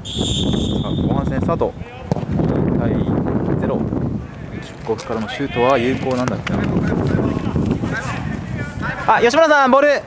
さあ後半戦スタート。2対0。キックオフからのシュートは有効なんだっけな。あ、吉村さんボール。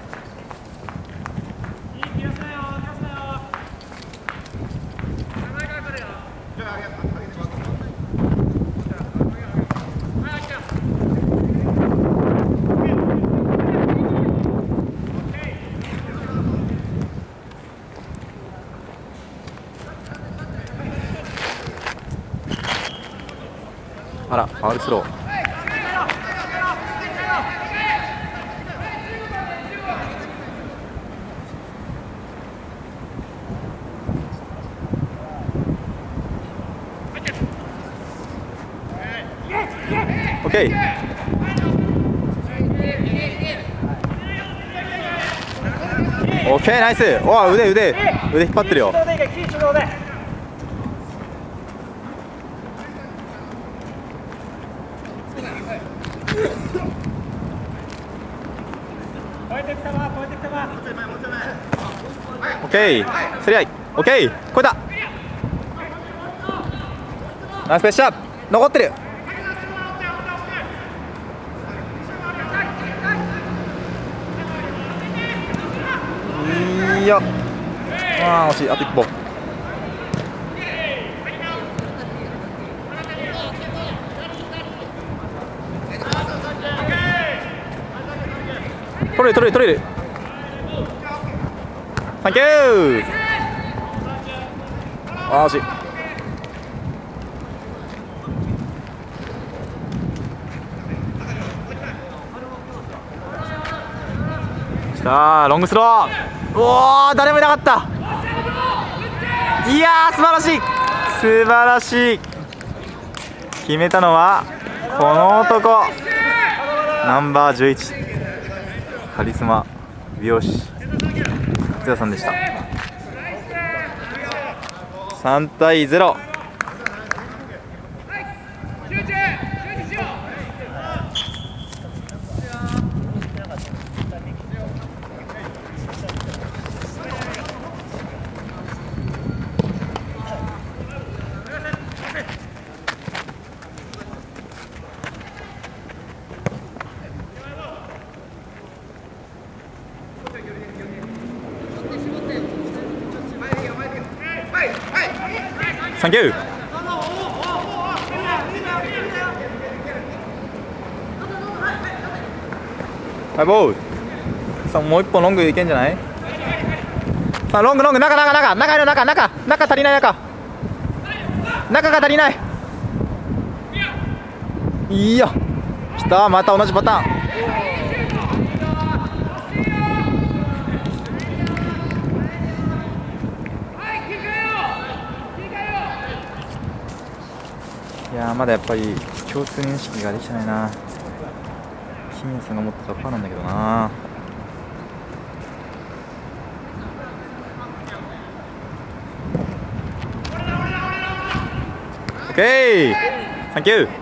あら、ファウルスロー。オッケー。オッケー、ナイス。おお、腕引っ張ってるよ。オッケー、競り合い。オッケー、超えた。ナイスプレッシャー。残ってる。いや、ああ惜しい。あと一歩。取れる。サンキュー。あー惜しい。さあロングスロー。おお、誰もいなかった。いやー、素晴らしい。決めたのはこの男、ナンバー11、カリスマ美容師勝也さんでした。3対0。サンキュー。はい、ボール。さあもう一本ロングいけんじゃない。さあロング中足りない。中が足りない。いやきた。また同じパターン。いやー、まだやっぱり共通認識ができてないな。金谷さんが持ってたファーなんだけどな。オッケー、サンキュー。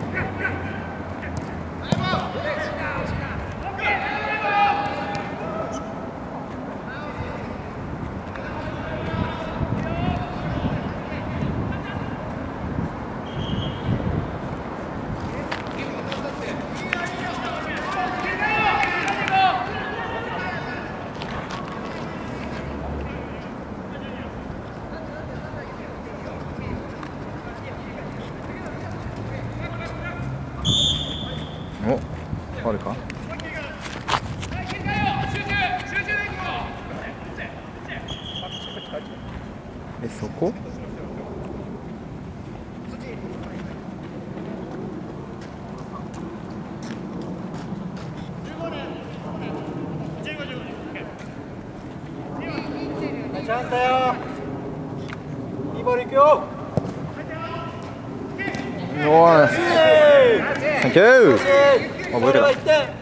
お、ファウルか。そこ。チャンスだよ。いいボールいくよ。おー、サンキュー。あ、ボールだ。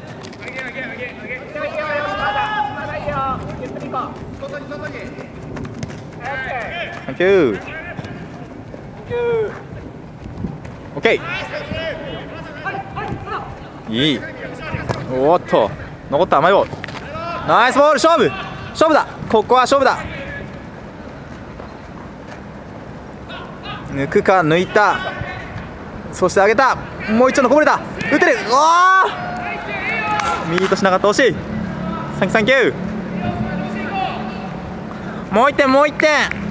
サンキュー。オッケー。いい。おっと、残った。甘いボール。ナイスボール。勝負だ。ここは勝負だ。 抜くか、抜いた、そして上げた、もう一丁のこぼれた、打てる、うわー、ミートしなかった、惜しい。サンキュー、もう1点、もう1点。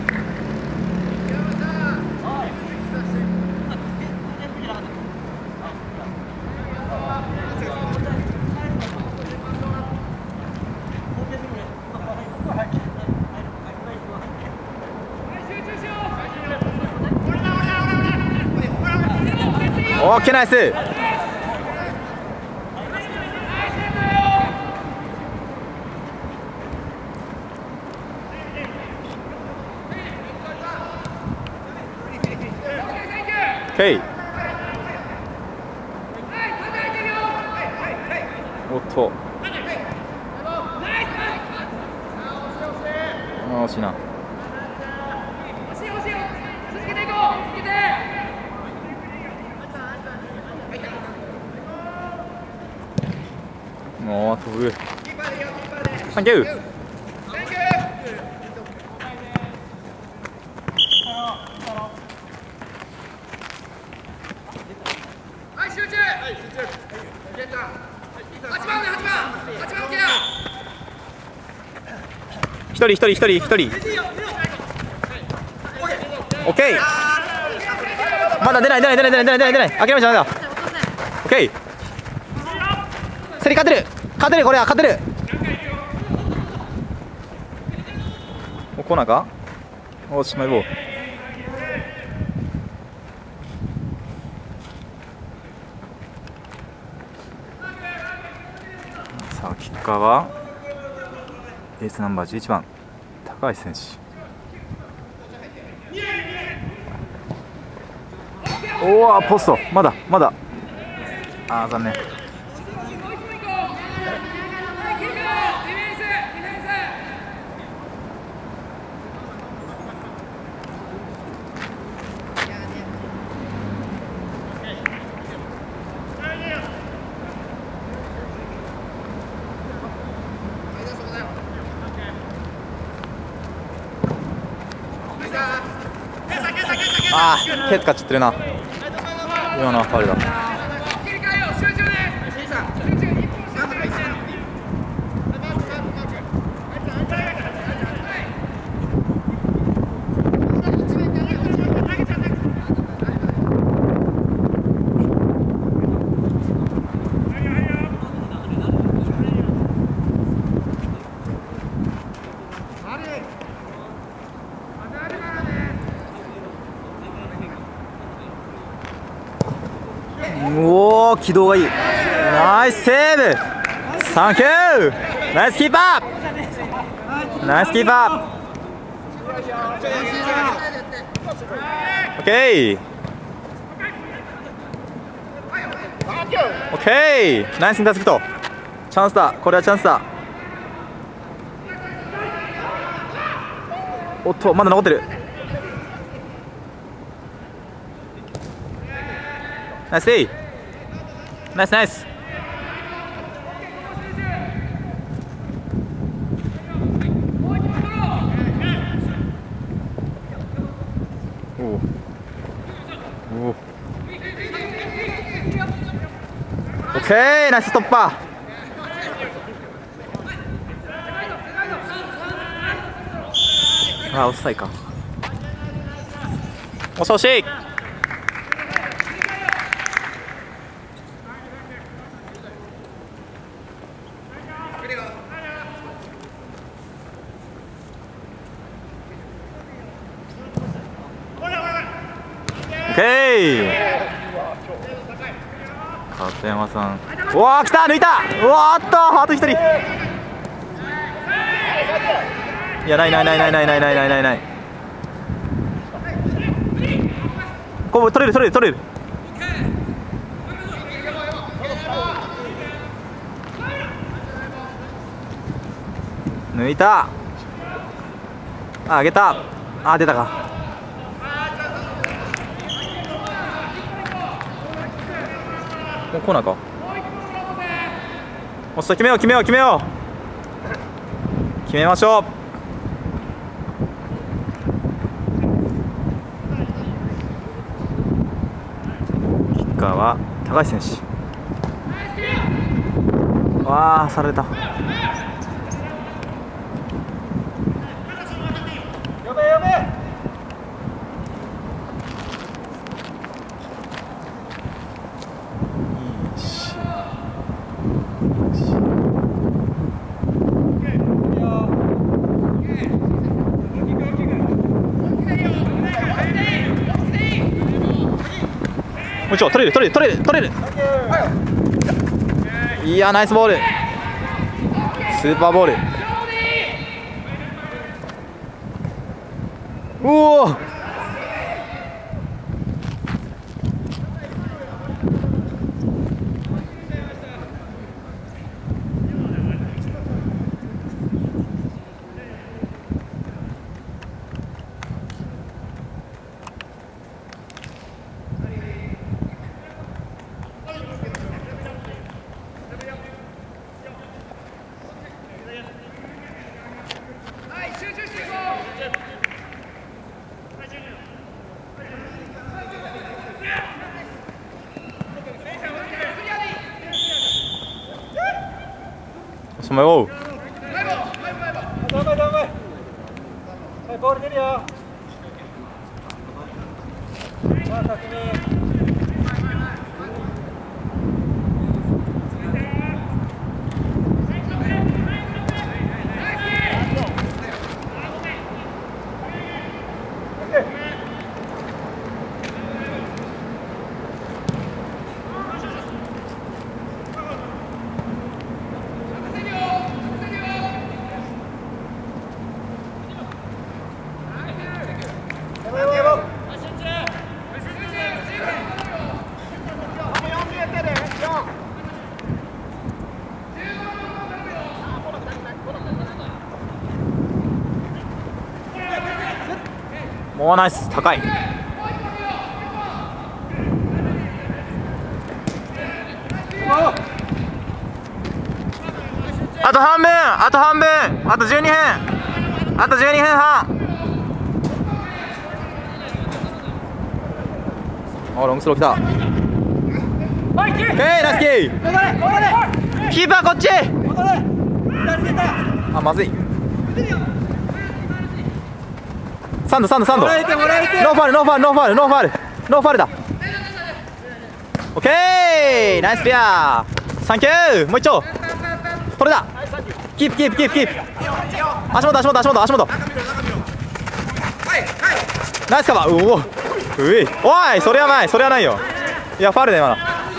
オッケー、ナイス。オッケー。おっと、惜しいな。もう飛ぶ。サンキュー。一人。オッケー。まだ出ない。諦めちゃダメだ。オッケー。競り勝てる、これは勝てる。コーナーか。おしまい棒。さあキッカーはエースナンバー11番高橋選手。おお、ポスト、まだあー、残念。あー、手使っちゃってるな。今のはファウルだ。おお、軌道がいい。ナイスセーブ。サンキュー。ナイスキーパー。オッケー。オッケー。ナイスインターセプト。チャンスだ。これはチャンスだ。おっと、まだ残ってる。ナイスデイ。ナイス。おお。オッケー、ナイス突破。あ、オフサイか。惜しい。オッケー。片山さん、うわー、来た、抜いた。うわーっと、あと1人。いや、ない。こう取れる。抜いた。あげた。あ、出たか。コーナーか。おっさ、決めよう。決めましょう。 カーは高橋選手。わあ、された。もう一丁取れる。いや、ナイスボール。スーパーボール。うお。そのよ。ボール出るよ。さあ、先に。もうナイス、高い。あと半分、あと半分、あと12分、あと12分半。お、ロングスロー来た。オッケー、ナイスキー。キーパーこっち。あ、まずい。サンド。ノーファウルだ。オッケー、ナイスペア。サンキュー。もう一丁。これだ。キープ。足元。ナイスカバー。おい、それはないよ。いや、ファウルだよ、今の。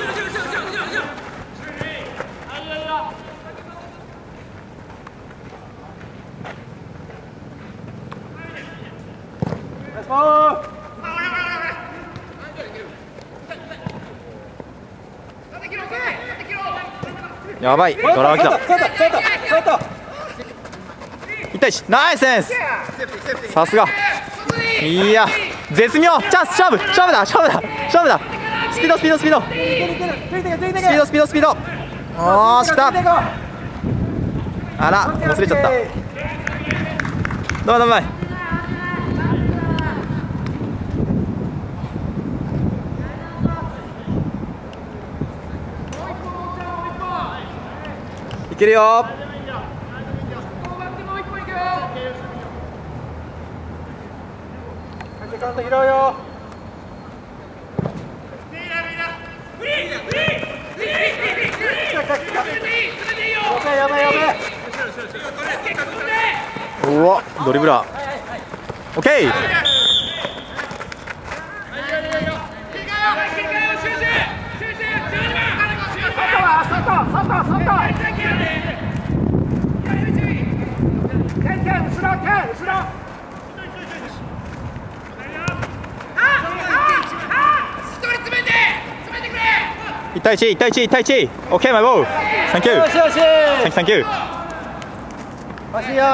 やばい、ドラマ来た。1対1、ナイスセンス。さすが。いや、絶妙。チャンス、勝負だ。スピード。おーし、来た。あら、忘れちゃった。どうまい。いけるよ。拾うよ。うわ、ドリブラー。オッケー。1対1。オッケー、マイボール。サンキュー。欲しいよ。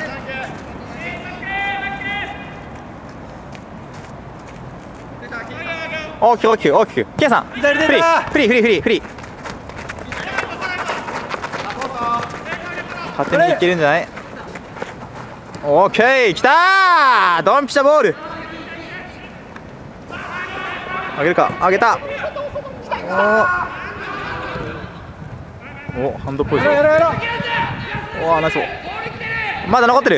大きく。ケンさん。フリー。勝手にいけるんじゃない？オッケー、きたー。ドンピシャボール。上げるか、上げた。 お、ハンドっぽいぞ。おお、ナイス。まだ残ってる。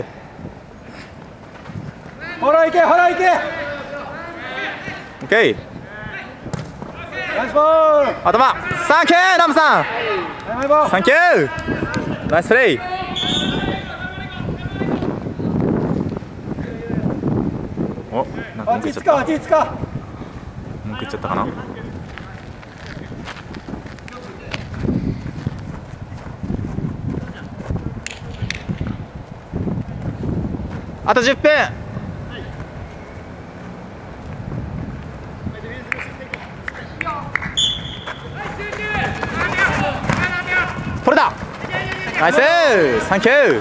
ほら行け、ほら行け。 オッケー。 ナイスボール。 頭、サンキュー、ナムさん。サンキュー。ナイスプレー。お、なんか文句言っちゃった。文句言っちゃったかな。あと10分。これだ。ナイス、サンキュー。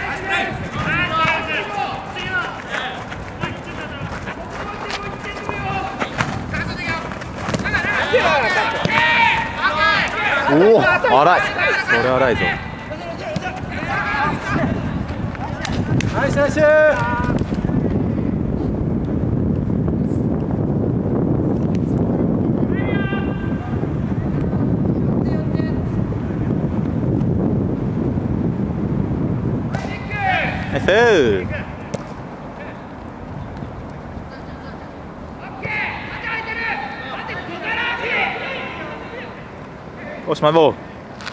おお、荒い。それ荒いぞ。 ナイスナイス。 ナイス。おしまいボール。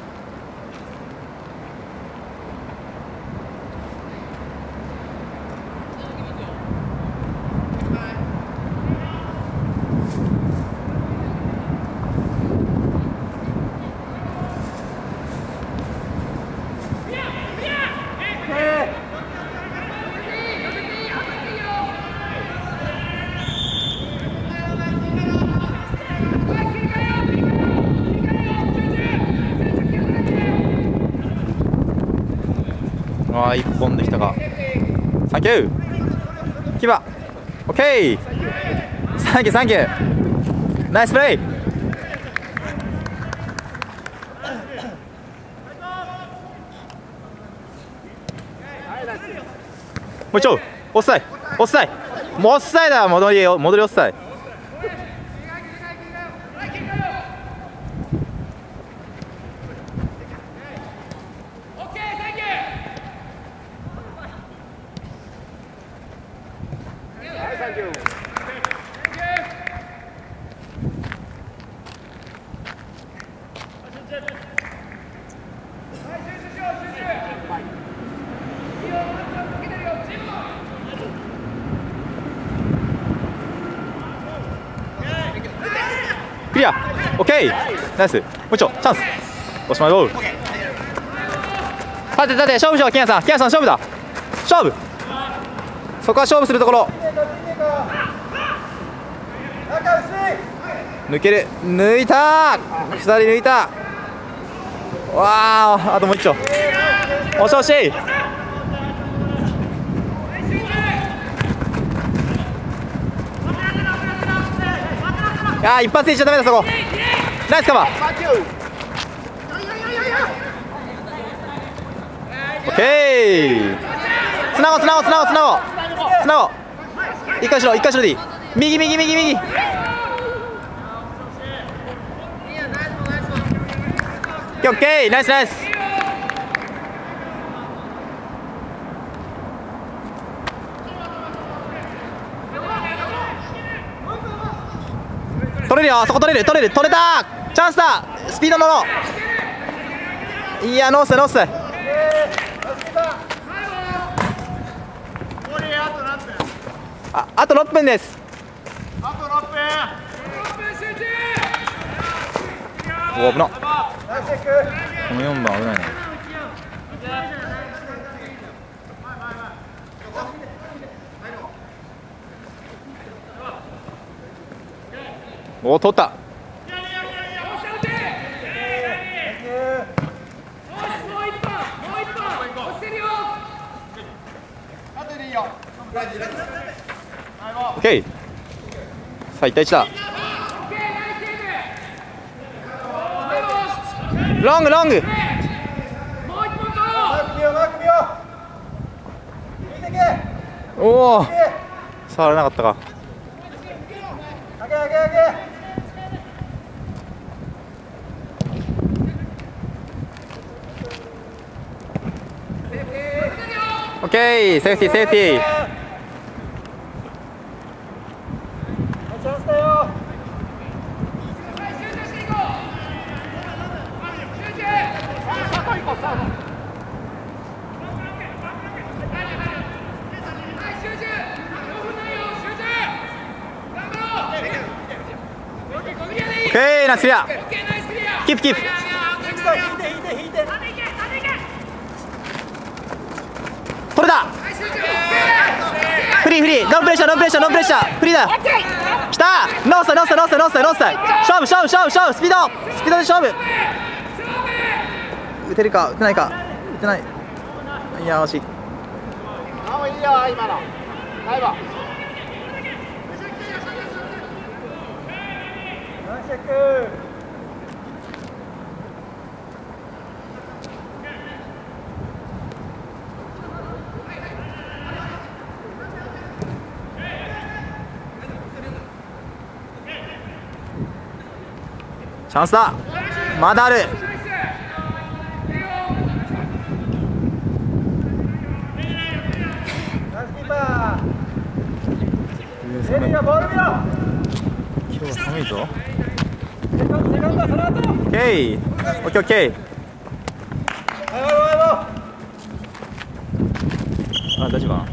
ああ、1本できたか。サンキュー。キバ。オッケー。サンキュー、サンキュー。ナイスプレー。もう一丁。オフサイ。オフサイ。もうオフサイだ。戻りオフサイ。クリア。オッケー。ナイス。もう一丁。チャンス。おしまいボール。立て立て、勝負しよう。キヤさん、キヤさん、勝負だ。勝負。そこは勝負するところ。抜ける。抜いた。2人抜いた。わあ、あともう一丁。押し押し。いやー、一発でいっちゃダメだ。そこナイスカバー。オッケー。つなごうつなごうつなごうつなごうつなごう。一回しろ、一回しろでいい。右右右右。オッケー、ナイスナイス。取れるよ、そこ取れる、取れる、取れた。チャンスだ。スピード乗ろう。いや、ノースノース。あと6分です。 あと6分。 お、危な。この4番危ないね。お、取った。オッケー。さあ、1対1だ。ロングロング。おお、触らなかったか。 オッケー、セーフティーセーフティー。 チャンスだよ。 オッケー、ナイスクリア。キープキープ。これだ。フリーフリー、ノンプレッシャーノンプレッシャーノンプレッシャー、フリーだ。きた。ノースタイノースタイノースタイノースタイノースタイ。勝負勝負勝負勝負、スピードスピードで勝負。打てるか打てないか。打てない。いや惜しい。 もういいよ今の。ナイバー。ナイスチェック。 チャンスだ。まだある。 ナイスキーパー。レディーボール見ろ。 今日は寒いぞ。 セカンドその後。 オッケーオッケーオッケー。あ、大丈夫かな。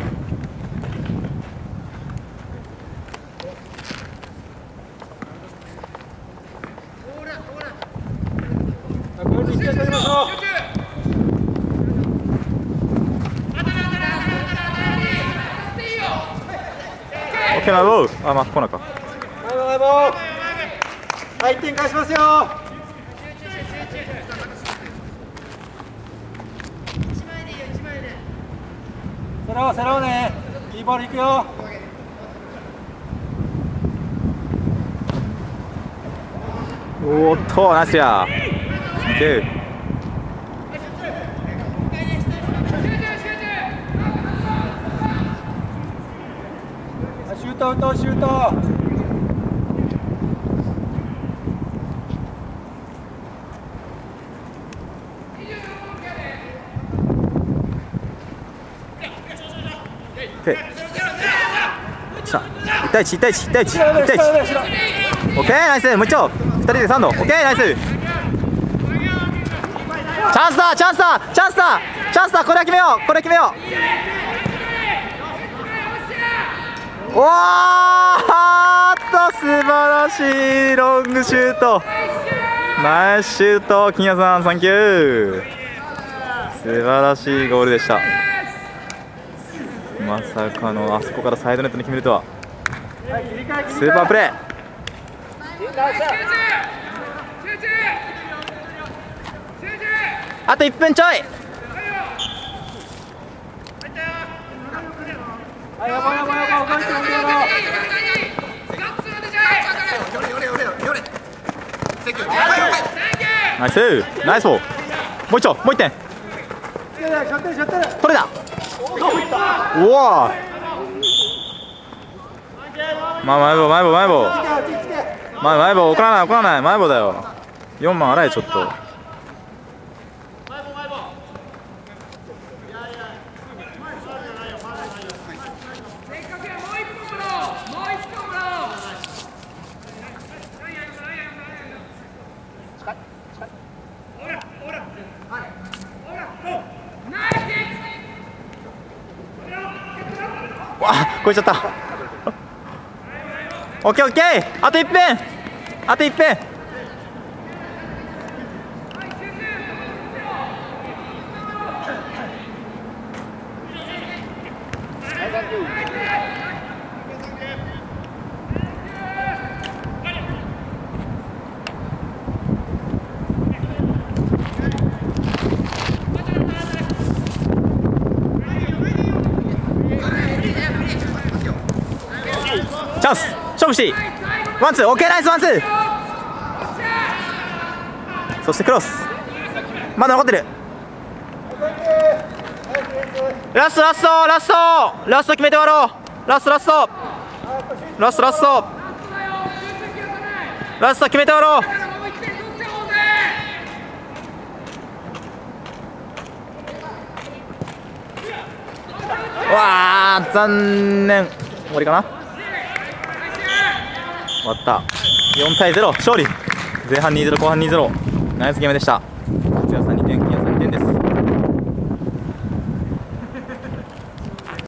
オッケー、マイボール。あ、まあ、来なか。 はい、1点返しますよ。セローね。いいボールいくよ。 おーっと、ナイスや。オッケー。 シュート打とうシュート。 1対1、1対1、1対1、1対1。オッケー、ナイス。もう一丁。2人で3度。オッケー、ナイス。チャンスだ、チャンスだ、チャンスだ、チャンスだ。これは決めよう、これ決めよう。おーっと、素晴らしいロングシュート。ナイスシュート、金谷さん、サンキュー。素晴らしいゴールでした。まさかのあそこからサイドネットに決めるとは。スーパープレー。あと1分ちょい。ナイスナイスボール。もう一丁、もう1点。これだ。うわー、まあ前棒前棒前棒前棒、怒らない怒らない、前棒だよ。4番洗えちょっと。わあ、超えちゃった。オッケーオッケー、あと1分、あと1分。チャンス、勝負していい。ワンツー、オッケー、ナイスワンツー。そしてクロス、まだ残ってる。ラストラストラストラスト決めて終わろう。ラストラストラストラストラスト決めて終わろう。 残念。終わりかな。終わった。4対0勝利。前半 2-0 後半 2-0。ナイスゲームでした。